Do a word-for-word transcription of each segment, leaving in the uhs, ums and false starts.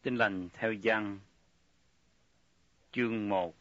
Tin lành theo Giăng, chương một.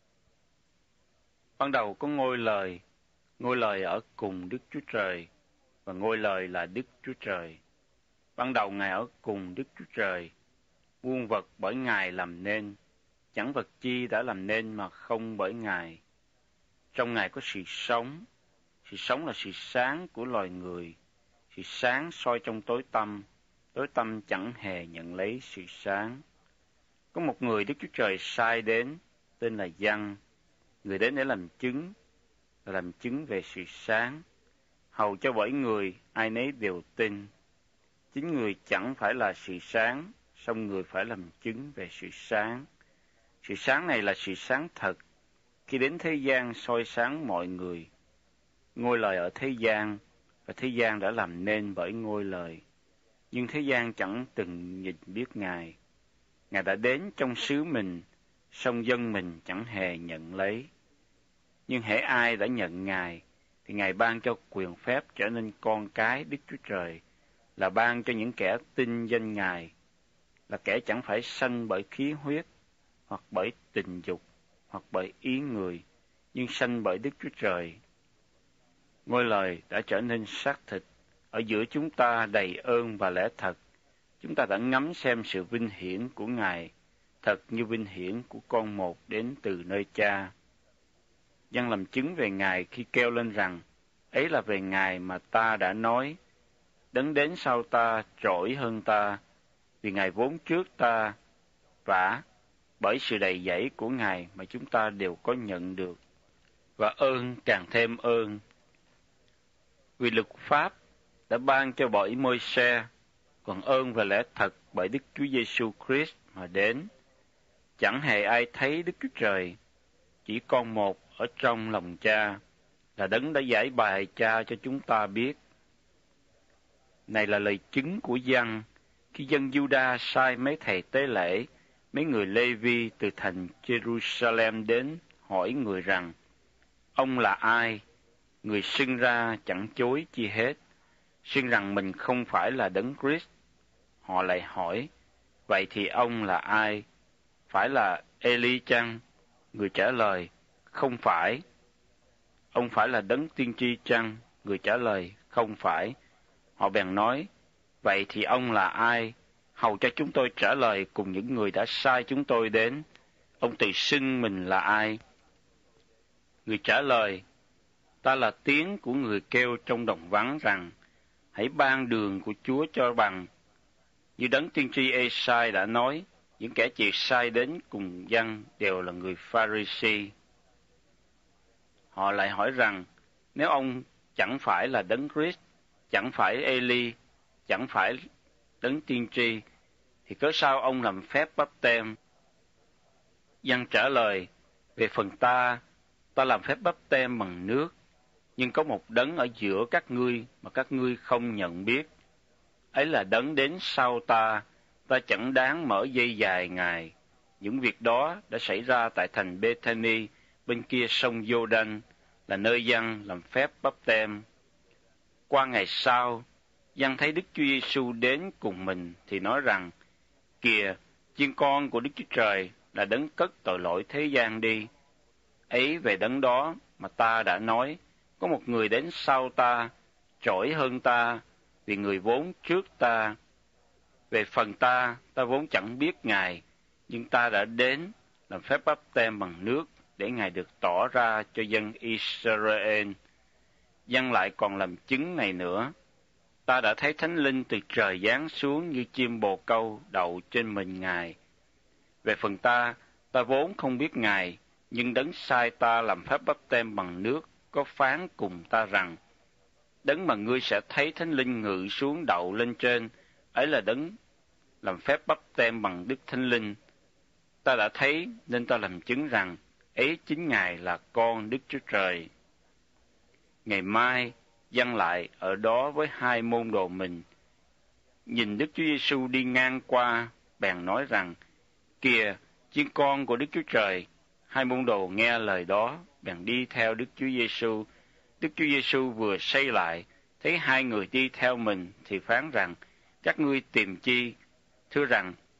Ban đầu có ngôi lời, ngôi lời ở cùng Đức Chúa Trời, và ngôi lời là Đức Chúa Trời. Ban đầu Ngài ở cùng Đức Chúa Trời, muôn vật bởi Ngài làm nên, chẳng vật chi đã làm nên mà không bởi Ngài. Trong Ngài có sự sống, sự sống là sự sáng của loài người, sự sáng soi trong tối tăm, tối tăm chẳng hề nhận lấy sự sáng. Có một người Đức Chúa Trời sai đến, tên là Giăng, người đến để làm chứng, và làm chứng về sự sáng, hầu cho bởi người ai nấy đều tin. Chính người chẳng phải là sự sáng, song người phải làm chứng về sự sáng. Sự sáng này là sự sáng thật, khi đến thế gian soi sáng mọi người. Ngôi lời ở thế gian, và thế gian đã làm nên bởi ngôi lời, nhưng thế gian chẳng từng nhìn biết Ngài. Ngài đã đến trong xứ mình, song dân mình chẳng hề nhận lấy. Nhưng hễ ai đã nhận Ngài, thì Ngài ban cho quyền phép trở nên con cái Đức Chúa Trời, là ban cho những kẻ tin danh Ngài, là kẻ chẳng phải sanh bởi khí huyết, hoặc bởi tình dục, hoặc bởi ý người, nhưng sanh bởi Đức Chúa Trời. Ngôi lời đã trở nên xác thịt, ở giữa chúng ta đầy ơn và lẽ thật. Chúng ta đã ngắm xem sự vinh hiển của Ngài, thật như vinh hiển của con một đến từ nơi Cha. Giăng làm chứng về Ngài khi kêu lên rằng, ấy là về Ngài mà ta đã nói, đấng đến sau ta trỗi hơn ta, vì Ngài vốn trước ta, vả bởi sự đầy dẫy của Ngài mà chúng ta đều có nhận được, và ơn càng thêm ơn. Vì luật pháp đã ban cho bởi Môi-se, còn ơn và lẽ thật bởi Đức Chúa Giêsu Christ mà đến. Chẳng hề ai thấy Đức Chúa Trời, chỉ con một ở trong lòng Cha, là đấng đã giải bày Cha cho chúng ta biết. Này là lời chứng của Giăng, khi dân Giu-đa sai mấy thầy tế lễ, mấy người Lê-vi từ thành Jerusalem đến hỏi người rằng, ông là ai? Người xưng ra chẳng chối chi hết, xưng rằng mình không phải là đấng Christ. Họ lại hỏi, vậy thì ông là ai? Phải là Eli chăng? Người trả lời, không phải. Ông phải là đấng tiên tri chăng? Người trả lời, không phải. Họ bèn nói, vậy thì ông là ai? Hầu cho chúng tôi trả lời cùng những người đã sai chúng tôi đến. Ông tự xưng mình là ai? Người trả lời, ta là tiếng của người kêu trong đồng vắng rằng, hãy ban đường của Chúa cho bằng. Như đấng tiên tri Ê-sai đã nói, những kẻ chịu sai đến cùng Giăng đều là người Pha-ri-si. Họ lại hỏi rằng, nếu ông chẳng phải là đấng Christ, chẳng phải Eli, chẳng phải đấng tiên tri, thì cớ sao ông làm phép báp têm? Giăng trả lời, về phần ta, ta làm phép báp têm bằng nước, nhưng có một đấng ở giữa các ngươi mà các ngươi không nhận biết. Ấy là đấng đến sau ta, ta chẳng đáng mở dây dài Ngài. Những việc đó đã xảy ra tại thành Bê-thê-ni, bên kia sông Giô-đanh, là nơi Giăng làm phép báp têm. Qua ngày sau, Giăng thấy Đức Chúa Giêsu đến cùng mình, thì nói rằng, kìa, chiên con của Đức Chúa Trời là đấng cất tội lỗi thế gian đi. Ấy về đấng đó mà ta đã nói, có một người đến sau ta, trỗi hơn ta, vì người vốn trước ta. Về phần ta, ta vốn chẳng biết Ngài, nhưng ta đã đến làm phép báp têm bằng nước, để Ngài được tỏ ra cho dân Israel. Giăng lại còn làm chứng này nữa, ta đã thấy Thánh Linh từ trời giáng xuống như chim bồ câu đậu trên mình Ngài. Về phần ta, ta vốn không biết Ngài, nhưng đấng sai ta làm phép báp têm bằng nước có phán cùng ta rằng, đấng mà ngươi sẽ thấy Thánh Linh ngự xuống đậu lên trên, ấy là đấng làm phép báp têm bằng Đức Thánh Linh. Ta đã thấy nên ta làm chứng rằng, ấy chính Ngài là con Đức Chúa Trời. Ngày mai, Giăng lại ở đó với hai môn đồ mình. Nhìn Đức Chúa Giêsu đi ngang qua, bèn nói rằng, kìa, chiên con của Đức Chúa Trời. Hai môn đồ nghe lời đó, bèn đi theo Đức Chúa Giêsu. Đức Chúa Giêsu vừa xây lại, thấy hai người đi theo mình, thì phán rằng, các ngươi tìm chi? Thưa rằng,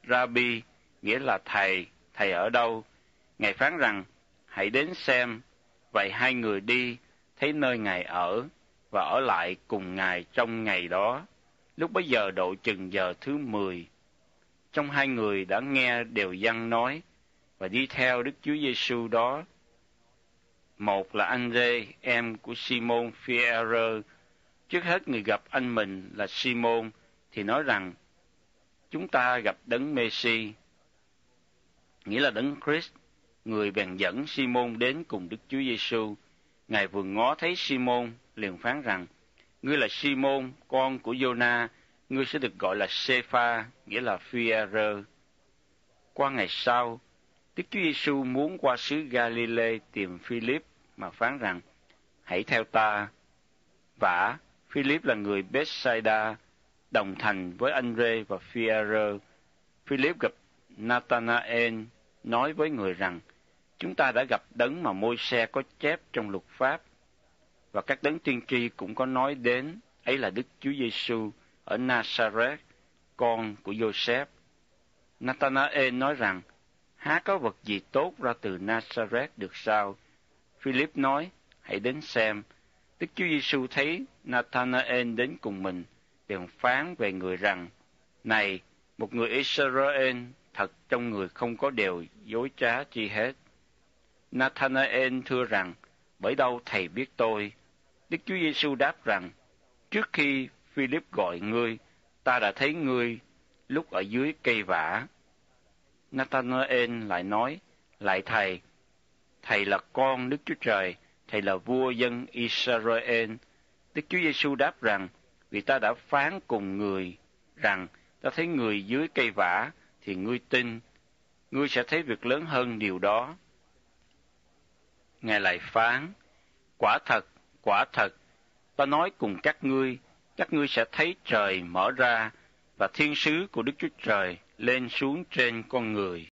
Rabbi, nghĩa là thầy, thầy ở đâu? Ngài phán rằng, hãy đến xem. Vậy hai người đi, thấy nơi Ngài ở, và ở lại cùng Ngài trong ngày đó. Lúc bấy giờ độ chừng giờ thứ mười. Trong hai người đã nghe đều dân nói, và đi theo Đức Chúa Giêsu đó. Một là Anh-rê, em của Simon Phi-e-rơ. Trước hết người gặp anh mình là Simon, thì nói rằng, chúng ta gặp đấng Mê-si, nghĩa là đấng Christ. Người bèn dẫn Simon đến cùng Đức Chúa Giêsu. Ngài vừa ngó thấy Simon, liền phán rằng, ngươi là Simon, con của Giô-na, ngươi sẽ được gọi là Sê-pha, nghĩa là Phi-e-rơ. Qua ngày sau, Đức Chúa Giêsu muốn qua xứ Ga-li-lê tìm Phi-líp, mà phán rằng, hãy theo ta. Vả, Phi-líp là người Bết-sai-đa, đồng thành với Anh-rê và Phi-e-rơ. Phi-líp gặp Na-ta-na-ên, nói với người rằng, chúng ta đã gặp đấng mà Môi-se có chép trong luật pháp, và các đấng tiên tri cũng có nói đến, ấy là Đức Chúa Giêsu ở Na-sa-rét, con của Giô-sép. Na-ta-na-ên nói rằng, há có vật gì tốt ra từ Na-sa-rét được sao? Phi-líp nói, hãy đến xem. Đức Chúa Giêsu thấy Na-ta-na-ên đến cùng mình, liền phán về người rằng, này, một người Israel, thật trong người không có điều dối trá chi hết. Na-thana-ên thưa rằng, bởi đâu thầy biết tôi? Đức Chúa Giêsu đáp rằng, trước khi Phi-líp gọi ngươi, ta đã thấy ngươi lúc ở dưới cây vả. Na-thana-ên lại nói, lại thầy, thầy là con Đức Chúa Trời, thầy là vua dân Israel. Đức Chúa Giêsu đáp rằng, vì ta đã phán cùng người rằng, ta thấy người dưới cây vả, thì ngươi tin, ngươi sẽ thấy việc lớn hơn điều đó. Ngài lại phán, quả thật, quả thật, ta nói cùng các ngươi, các ngươi sẽ thấy trời mở ra, và thiên sứ của Đức Chúa Trời lên xuống trên con người.